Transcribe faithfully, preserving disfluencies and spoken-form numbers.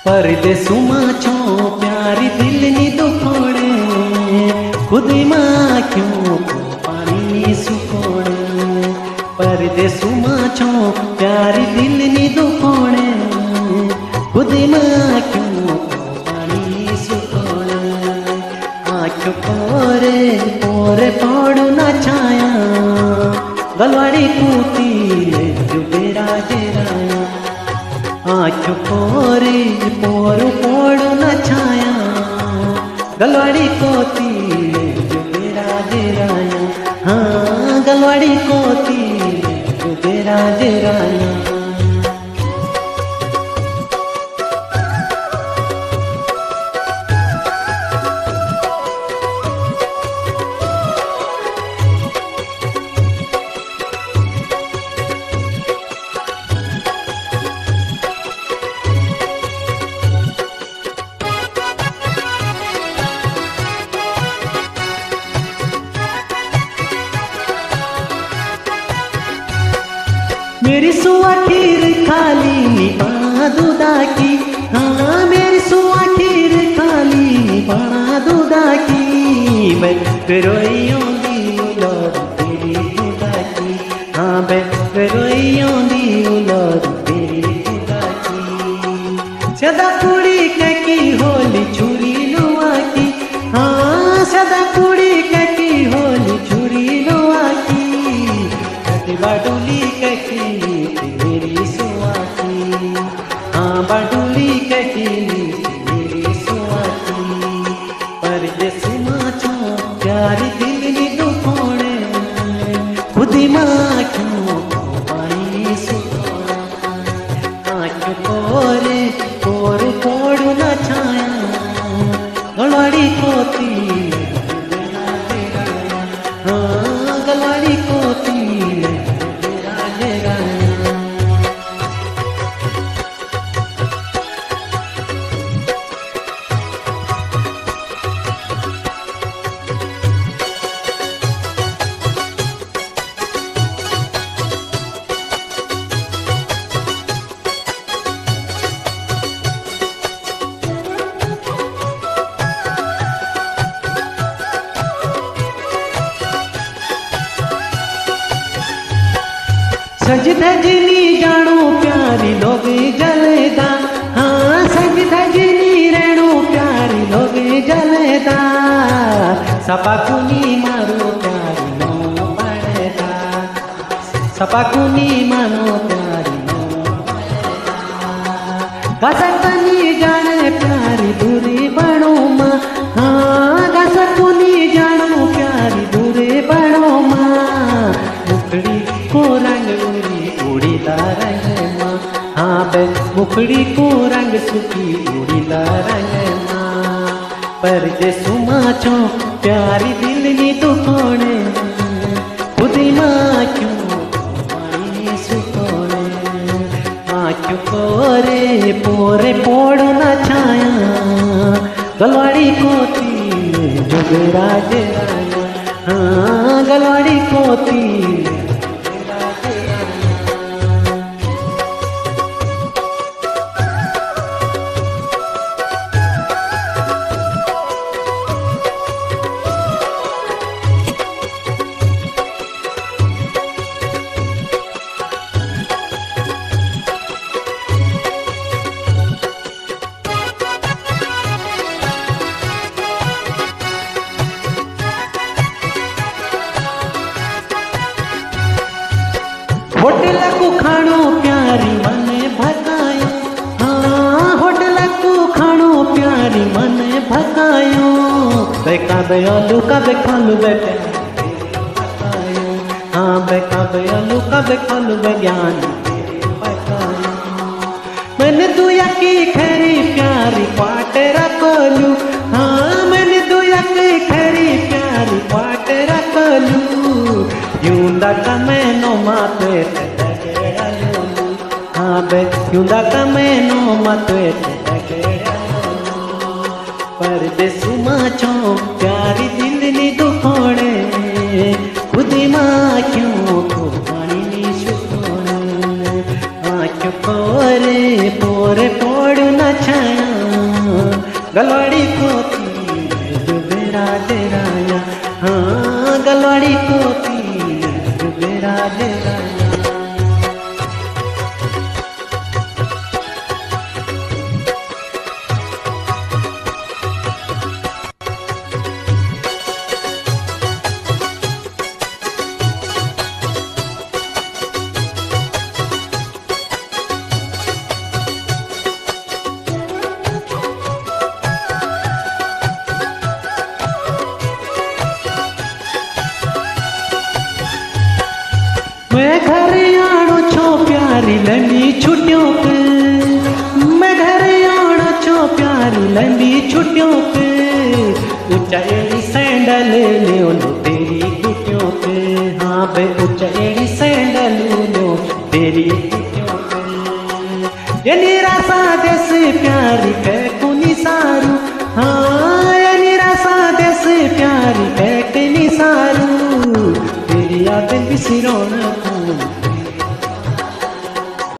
परदेसु माछो प्यारी दिल नी दुखोड़े खुद माँ क्यों पानी सुकोड़े। परदेसु माछो प्यारी दिल नी दुखोड़े खुद माँ क्यों पानी सुकोड़े। आँख पोरे पोरे पौड़ू ना छाया गलवाड़ी कूती जुबेरा जेराया। आँख पोरे पोरू पोड़ू न छाया गलवाड़ी कोती जुबेरा जेराया। हाँ गलवाड़ी कोती जुबेरा जेराया। मेरी सुआ खीर खाली निपा दूधा की। हाँ मेरी सुआ खीर खाली निपा दूधा की। मैं रोइयों दी उलर तेरी दूधा की। हाँ मैं रोइयों दी उलर तेरी दूधा की। सदा कुड़ी की होली छुरी लुआ की। हाँ सदा कुड़ी की होली छुरी लुआ की। बाडुली कटी मेरी सुआ की। हाँ बाडुली कटी मेरी सुआ की। परदेसु माछो प्यारी दिल नी दुखोड़े खुद माँ क्यों पानी सुकोड़े। आँख पोरे पोर पोड़ू न छाया गलवाड़ी कोती हाँ गलवाड़ी कोती सज धजनी जानो प्यारी लोग जलेदा। हाँ सज धजनी रेणु प्यारी लोग जलेदा। सपाकुनी मारो प्यारी नो पड़ेदा। सपाकुनी मानो प्यारी नो पड़ेदा। कसकनी जाने प्यारी दूरी बड़ो माँ। हाँ कसकुनी जानो प्यारी दूरी बड़ो माँ। मुखड़ी को रंग उड़ीदा रंग माँ। हाँ बे मुखड़ी को रंग सुखी उड़ीदा रंग माँ। परदेसु माछो प्यारी दिल नी दुखोड़े खुद माँ क्यों पानी सुकोड़े। आँख पोरे पोरे पोड़ू न छाया गलवाड़ी कोती जुबेरा जेराया। हाँ गलवाड़ी कोती होटल को खानो प्यारी मने भकायो। हाँ होटल को खानो प्यारी मने भकायो। बेका बेलू का बेखालू बे भकायो। हाँ बेका बेलू का बेखालू बे ज्ञान भकायो। मैंने दुया की खरी प्यारी पाटे रखलू। हाँ मैंने दुया की खरी प्यारी पाटे रखलू। यूंदा कमेनो माते हाँ बे यूंदा कमेनो माते। परदेसु माछो प्यारी दिल नी दुखोड़े खुद माँ क्यों पानी नी सुकोड़े। आँख पोरे पोरे पोड़ू न छाया राजा मैं घर आनो छो प्यारी लंबी छुट्टियों पे, मैं घर आनो छो प्यारी लंबी छुट्टियों पे, ऊंचा एड़ी सैंडल ले लो तेरी घुटियों पे, हाँ बे ऊंचा एड़ी सैंडल लो तेरी घुटियों पे। ये निराशा देश प्यारी है कुनी सारू, हाँ ये निराशा देश प्यारी है कुनी सारू, तेरी याद बिसरोना